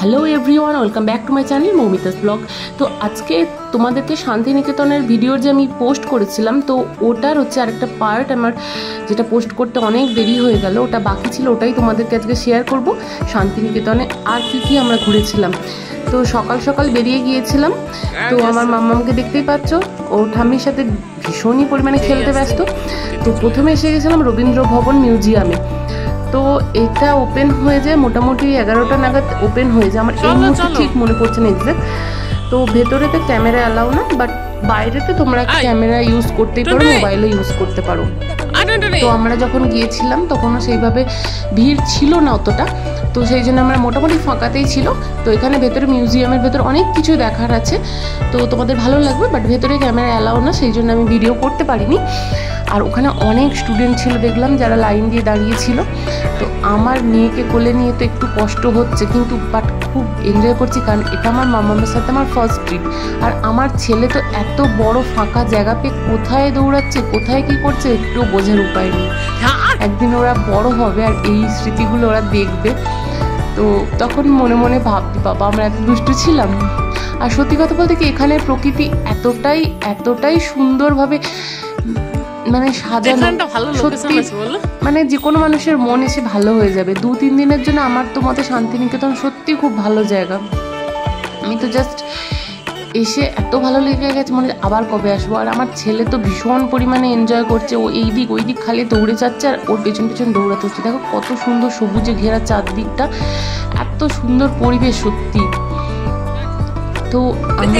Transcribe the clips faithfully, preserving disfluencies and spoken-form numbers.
Hello everyone, welcome back to my channel Moumita's blog. তো আজকে তোমাদেরকে শান্তিনিকেতনের ভিডিওর যে আমি পোস্ট করেছিলাম, তো ওটার হচ্ছে আরেকটা পার্ট আমার, যেটা পোস্ট করতে অনেক দেরি হয়ে গেল, ওটা বাকি ছিল, ওটাই তোমাদেরকে আজকে শেয়ার করব। শান্তিনিকেতনে আর কি কি আমরা ঘুরেছিলাম। তো সকাল সকাল বেরিয়ে গিয়েছিলাম। তো আমার মাম্মামকে দেখতেই পাচ্ছ, ও ঠাম্মির সাথে ভীষণই পরিমাণে খেলতে ব্যস্ত। তো প্রথমে এসে গেছিলাম রবীন্দ্র ভবন মিউজিয়ামে। তো এটা ওপেন হয়ে যায় মোটামুটি এগারোটা নাগাদ ওপেন হয়ে যায়, আমার এই মুহূর্তে ঠিক মনে পড়ছে না এক্সাক্ট। তো ভেতরেতে ক্যামেরা অ্যালাউ না, বাট বাইরেতে তোমরা ক্যামেরা ইউজ করতেই পারো, মোবাইলও ইউজ করতে পারো। তো আমরা যখন গিয়েছিলাম তখনও সেইভাবে ভিড় ছিল না অতটা, তো সেই জন্য আমরা মোটামুটি ফাঁকাতেই ছিল। তো এখানে ভেতরে মিউজিয়ামের ভেতর অনেক কিছু দেখার আছে, তো তোমাদের ভালো লাগবে, বাট ভেতরে ক্যামেরা অ্যালাউ না, সেই জন্য আমি ভিডিও করতে পারিনি। আর ওখানে অনেক স্টুডেন্ট ছিল দেখলাম, যারা লাইন দিয়ে দাঁড়িয়েছিল। তো আমার মেয়েকে কোলে নিয়ে তো একটু কষ্ট হচ্ছে, কিন্তু বাট খুব এনজয় করছি, কারণ এটা আমার মামার সাথে আমার ফার্স্ট ট্রিপ। আর আমার ছেলে তো এত বড় ফাঁকা জায়গা পেয়ে কোথায় দৌড়াচ্ছে, কোথায় কি করছে একটু বোঝার উপায় নেই। একদিন ওরা বড় হবে আর এই স্মৃতিগুলো ওরা দেখবে, তো তখন মনে মনে ভাবছি বাবা আমরা এত দুষ্টু ছিলাম। আর সত্যি কথা বলতে কি, এখানে প্রকৃতি এতটাই এতটাই সুন্দরভাবে মানে সাজানো, সত্যি মানে যে কোনো মানুষের মন এসে ভালো হয়ে যাবে। দু তিন দিনের জন্য আমার তো মতে শান্তিনিকেতন সত্যি খুব ভালো জায়গা। আমি তো জাস্ট এসে এত ভালো লেগে গেছে, মনে আবার কবে আসবো। আর আমার ছেলে তো ভীষণ পরিমাণে এনজয় করছে, ও এই দিক ওই দিক খালি দৌড়ে যাচ্ছে, আর ওর পেছন পেছন দৌড়াতে হচ্ছে। দেখো কত সুন্দর সবুজে ঘেরা চারদিকটা, এত সুন্দর পরিবেশ সত্যি। তো আমরা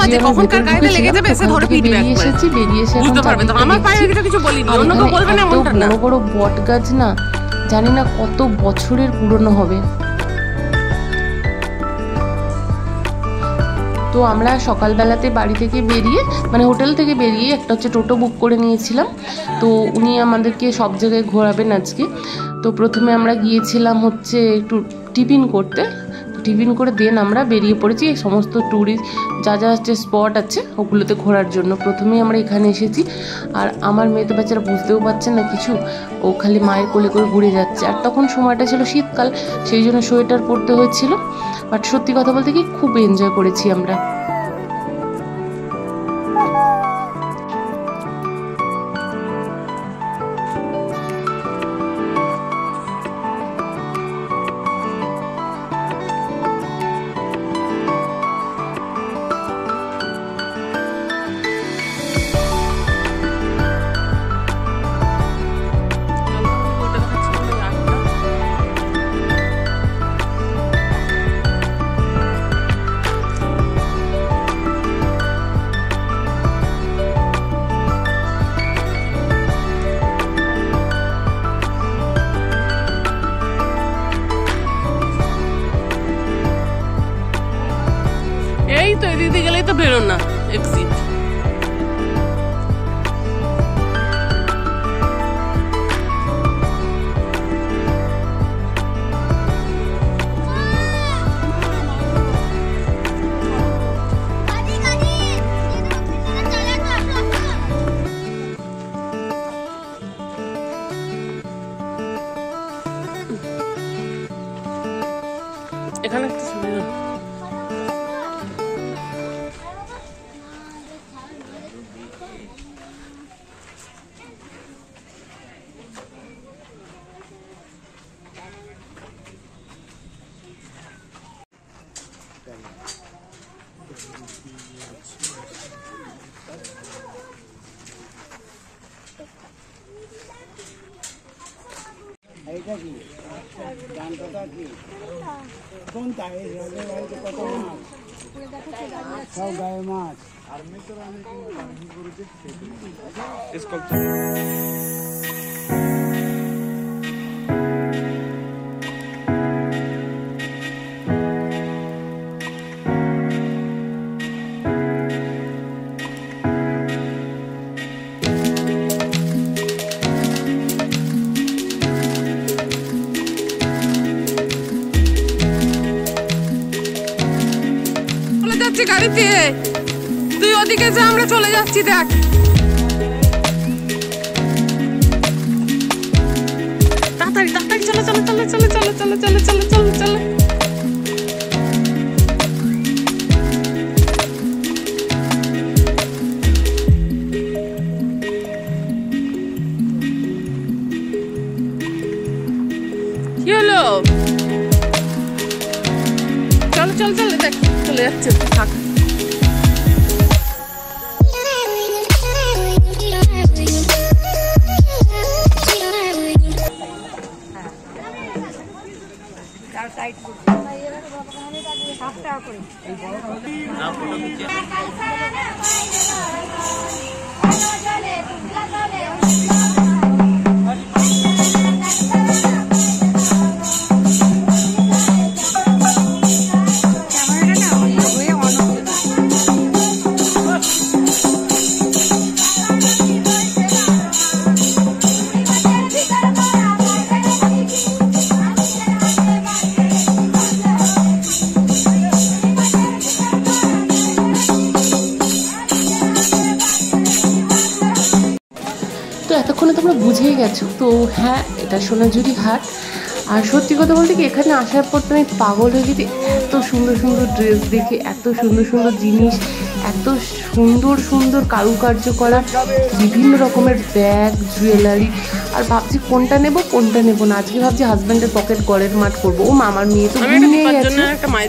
বেরিয়ে এসেছি, বেরিয়ে এসে বড় বড় বট গাছ, না জানি না কত বছরের পুরনো হবে। তো আমরা সকালবেলাতে বাড়ি থেকে বেরিয়ে মানে হোটেল থেকে বেরিয়ে একটা হচ্ছে টোটো বুক করে নিয়েছিলাম। তো উনি আমাদেরকে সব জায়গায় ঘোরাবেন আজকে। তো প্রথমে আমরা গিয়েছিলাম হচ্ছে একটু টিফিন করতে, টিফিন করে দেন আমরা বেরিয়ে পড়েছি এই সমস্ত ট্যুরিস্ট যা যা হচ্ছে স্পট আছে ওগুলোতে ঘোরার জন্য। প্রথমেই আমরা এখানে এসেছি, আর আমার মেয়ে তো বাচ্চারা বুঝতেও পারছে না কিছু, ও খালি মায়ের কোলে করে ঘুরে যাচ্ছে। আর তখন সময়টা ছিল শীতকাল, সেই জন্য সোয়েটার পরতে হয়েছিল। বাট সত্যি কথা বলতে কি খুব এনজয় করেছি আমরা। এই তো এদিকে গেলেই তো বেরোন না এক্সিট। এখানে একটা সুবিধা, এইটা কি জানটা কি কোনটা? এই বাড়িতে কত মাছ, সব গায়ে মাছ। গাড়িতে তুই ওদিকে যা, আমরা চলে যাচ্ছি। দেখ তাড়াতাড়ি তাড়াতাড়ি চলো চলো চলো চলো চলো চলো চলো চলো চলো চলো। চল চল দেখ চলে যাচ্ছে থাক। এতক্ষণে তোমরা বুঝেই গেছো তো, হ্যাঁ এটা সোনাঝুরি হাট। আর সত্যি কথা বলতে কি এখানে আসার পর তো আমি পাগল হয়ে গেছি, এত সুন্দর সুন্দর ড্রেস দেখে, এত সুন্দর সুন্দর জিনিস, এত সুন্দর সুন্দর কারুকার্য করা বিভিন্ন রকমের ব্যাগ, জুয়েলারি। আর ভাবছি কোনটা নেব কোনটা নেব না। আজকে ভাবছি হাজব্যান্ডের পকেট গড়ের মাঠ করবো। ও আমার মেয়ে তো ঘুমিয়ে গেছে,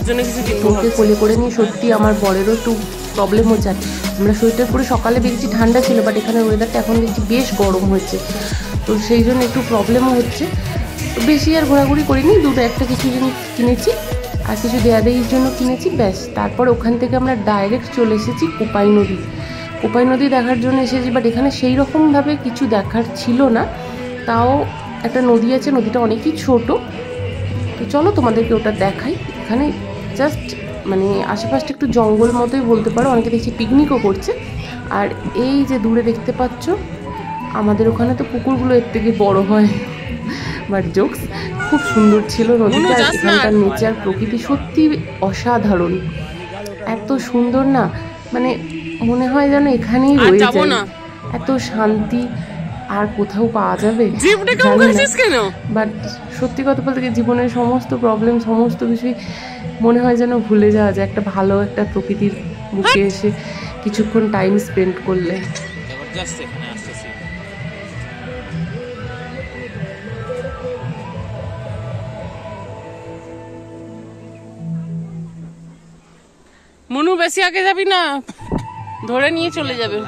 ওকে কোলে করে নিয়ে সত্যি আমার বরেরও একটু প্রবলেম হচ্ছে। আমরা সোয়েটার পরে সকালে দেখছি ঠান্ডা ছিল, বাট এখানে ওয়েদারটা এখন দেখছি বেশ গরম হচ্ছে, তো সেই জন্য একটু প্রবলেমও হচ্ছে। তো বেশি আর ঘোরাঘুরি করিনি, দুটো একটা কিছু জিনিস কিনেছি আর কিছু দেয়াদেয়ির জন্য কিনেছি, ব্যাস। তারপর ওখান থেকে আমরা ডাইরেক্ট চলে এসেছি কোপাই নদী। কোপাই নদী দেখার জন্য এসেছি, বাট এখানে সেই রকমভাবে কিছু দেখার ছিল না। তাও একটা নদী আছে, নদীটা অনেকই ছোট। তো চলো তোমাদেরকে ওটা দেখাই। এখানে জাস্ট মানে আশেপাশটা একটু জঙ্গল মতোই বলতে পারো, অনেকে দেখছি পিকনিকও করছে। আর এই যে দূরে দেখতে পাচ্ছ, আমাদের ওখানে তো পুকুরগুলো এর থেকে বড় হয়, বাট জোকস। খুব সুন্দর ছিল নদীটা, এখানকার নেচার প্রকৃতি সত্যি অসাধারণ, এত সুন্দর না, মানে মনে হয় যেন এখানেই রয়ে যায়। এত শান্তি আর কোথাও পাওয়া যাবে বাট সত্যি কথা বলতে কি জীবনের সমস্ত প্রবলেম, সমস্ত কিছুই মনে হয় যেন ভুলে যাওয়া যায় একটা ভালো একটা প্রকৃতির বুকে এসে কিছুক্ষণ টাইম স্পেন্ড করলে। মনু বেশি আগে যাবি না, ধরে নিয়ে চলে যাবে।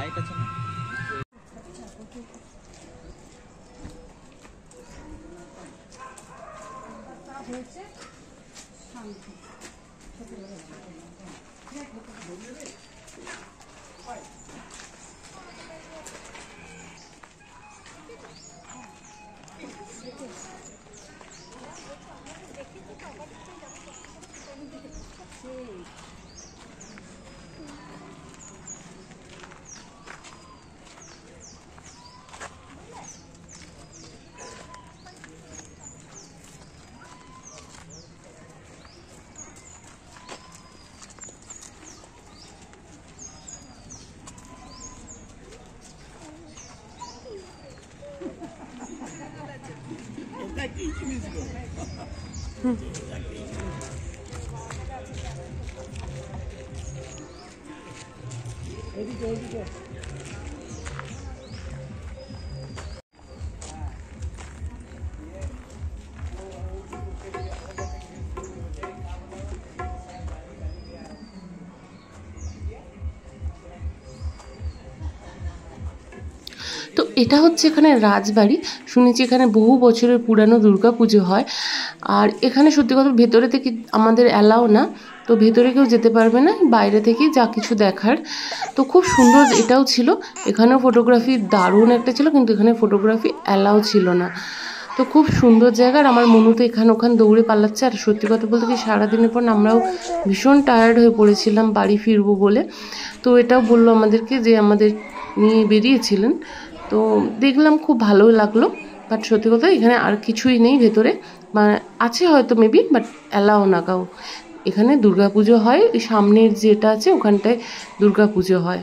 তো এটা হচ্ছে এখানে রাজবাড়ি। শুনেছি এখানে বহু বছরের পুরানো দুর্গা পুজো হয়। আর এখানে সত্যি কথা ভেতরে থেকে আমাদের অ্যালাও না, তো ভেতরে কেউ যেতে পারবে না, বাইরে থেকেই যা কিছু দেখার। তো খুব সুন্দর এটাও ছিল, এখানেও ফটোগ্রাফি দারুণ একটা ছিল, কিন্তু এখানে ফটোগ্রাফি অ্যালাও ছিল না। তো খুব সুন্দর জায়গা। আর আমার মনু তো এখানে ওখানে দৌড়ে পালাচ্ছে। আর সত্যি কথা বলতে কি সারাদিনের পর আমরাও ভীষণ টায়ার্ড হয়ে পড়েছিলাম বাড়ি ফিরবো বলে। তো এটাও বললো আমাদেরকে যে আমাদের নিয়ে বেরিয়েছিলেন। তো দেখলাম খুব ভালো লাগলো, বাট সত্যি কথা এখানে আর কিছুই নেই ভেতরে, মানে আছে হয়তো মেবি, বাট অ্যালাও না কাউ। এখানে দুর্গাপুজো হয়, ওই সামনের যেটা আছে ওখানটায় দুর্গাপুজো হয়।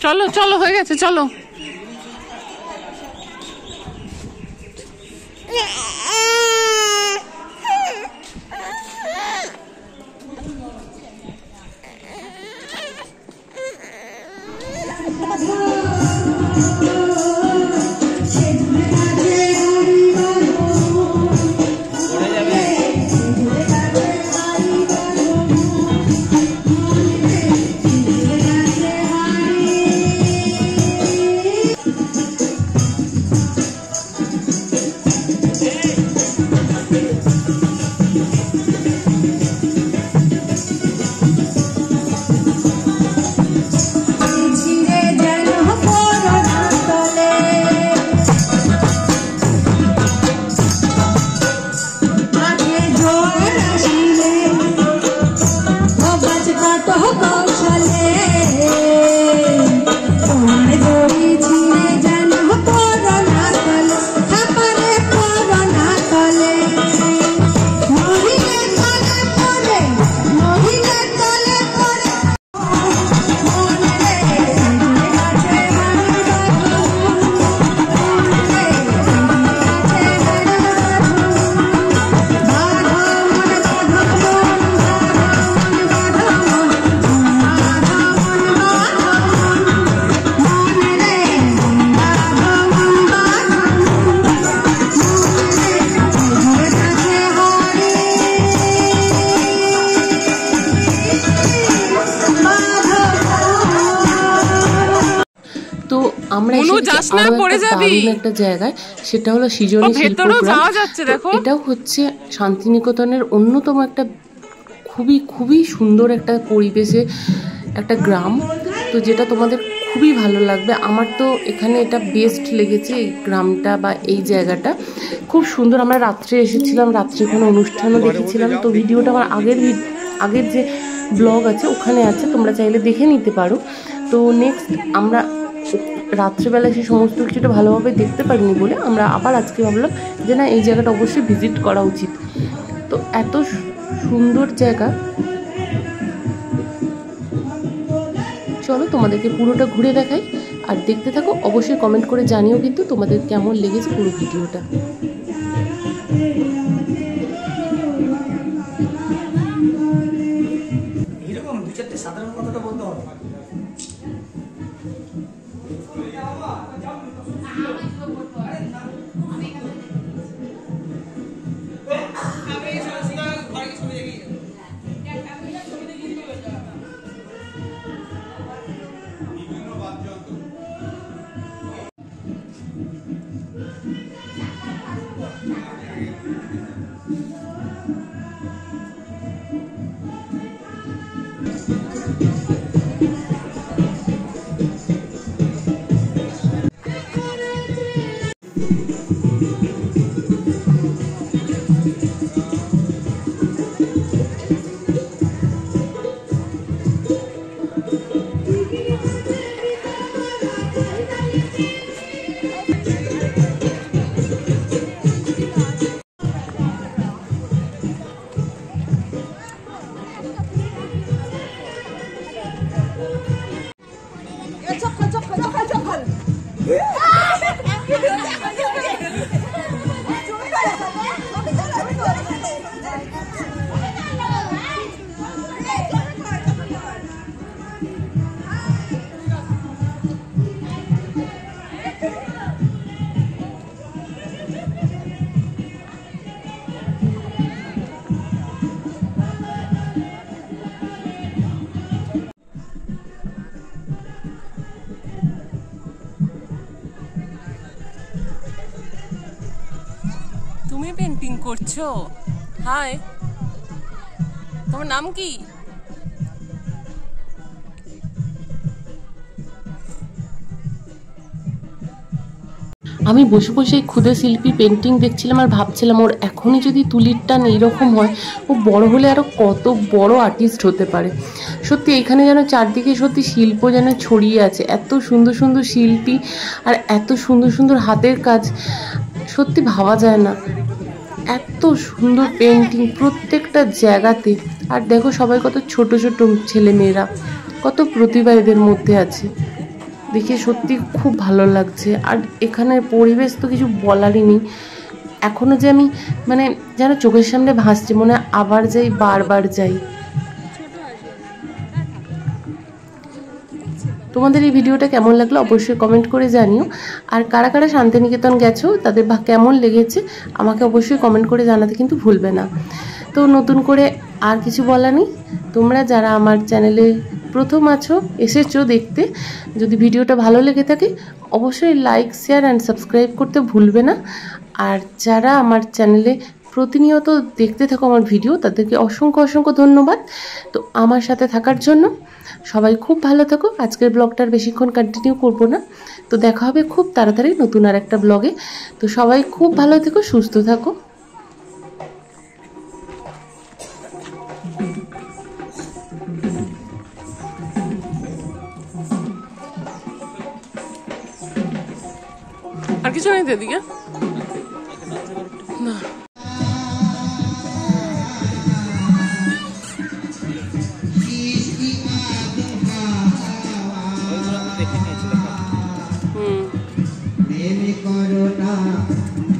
চলো চলো হয়ে গেছে, চলো। আমরা একটা জায়গায়, সেটা হলো সৃজনী শিল্পগ্রাম। এটাও হচ্ছে শান্তিনিকেতনের অন্যতম একটা খুবই খুবই সুন্দর একটা পরিবেশে একটা গ্রাম, তো যেটা তোমাদের খুবই ভালো লাগবে। আমার তো এখানে এটা বেস্ট লেগেছে, এই গ্রামটা বা এই জায়গাটা খুব সুন্দর। আমরা রাত্রে এসেছিলাম, রাত্রে কোনো অনুষ্ঠানও দেখেছিলাম, তো ভিডিওটা আমার আগের আগের যে ব্লগ আছে ওখানে আছে, তোমরা চাইলে দেখে নিতে পারো। তো নেক্সট আমরা রাত্রেবেলায় সেই সমস্ত কিছুটা ভালোভাবে দেখতে পারিনি বলে আমরা আবার আজকে ভাবলাম যে না, এই জায়গাটা অবশ্যই ভিজিট করা উচিত। তো এত সুন্দর জায়গা, চলো তোমাদেরকে পুরোটা ঘুরে দেখাই আর দেখতে থাকো। অবশ্যই কমেন্ট করে জানিও কিন্তু তোমাদের কেমন লেগেছে পুরো ভিডিওটা। এরকম দু চারটে সাধারণ কথাটা বলতে হবে। তুমি পেন্টিং করছো? হাই, তোমার নাম কি? আমি বসে বসে ক্ষুদে শিল্পী পেন্টিং দেখছিলাম আর ভাবছিলাম ওর এখনই যদি তুলির টান এইরকম হয়, ও বড় হলে আরও কত বড় আর্টিস্ট হতে পারে। সত্যি এখানে যেন চারদিকে সত্যি শিল্প যেন ছড়িয়ে আছে, এত সুন্দর সুন্দর শিল্পী আর এত সুন্দর সুন্দর হাতের কাজ, সত্যি ভাবা যায় না। এত সুন্দর পেন্টিং প্রত্যেকটা জায়গাতে। আর দেখো সবাই কত ছোট ছোট ছেলে মেয়েরা, কত প্রতিভা এদের মধ্যে আছে। দেখে সত্যি খুব ভালো লাগছে। আর এখানের পরিবেশ তো কিছু বলারই নেই। এখনও যে আমি মানে যেন চোখের সামনে ভাসছে, মনে আবার যাই, বারবার যাই। তোমাদের এই ভিডিওটা কেমন লাগলো অবশ্যই কমেন্ট করে জানিও। আর কারা কারা শান্তিনিকেতন গেছো তাদের কেমন লেগেছে আমাকে অবশ্যই কমেন্ট করে জানাতে কিন্তু ভুলবে না। তো নতুন করে আর কিছু বলা নেই। তোমরা যারা আমার চ্যানেলে প্রথম আছো, এসেছো দেখতে, যদি ভিডিওটা ভালো লেগে থাকে অবশ্যই লাইক, শেয়ার অ্যান্ড সাবস্ক্রাইব করতে ভুলবে না। আর যারা আমার চ্যানেলে প্রতিনিয়ত দেখতে থাকো আমার ভিডিও, তাদেরকে অসংখ্য অসংখ্য ধন্যবাদ তো আমার সাথে থাকার জন্য। সবাই খুব ভালো থাকো। আজকের ব্লগটার বেশিক্ষণ কন্টিনিউ করবো না, তো দেখা হবে খুব তাড়াতাড়ি নতুন আর একটা ব্লগে। তো সবাই খুব ভালো থেকো, সুস্থ থাকো। আর কিছু নেই দিদিকে না। প্রেম করো না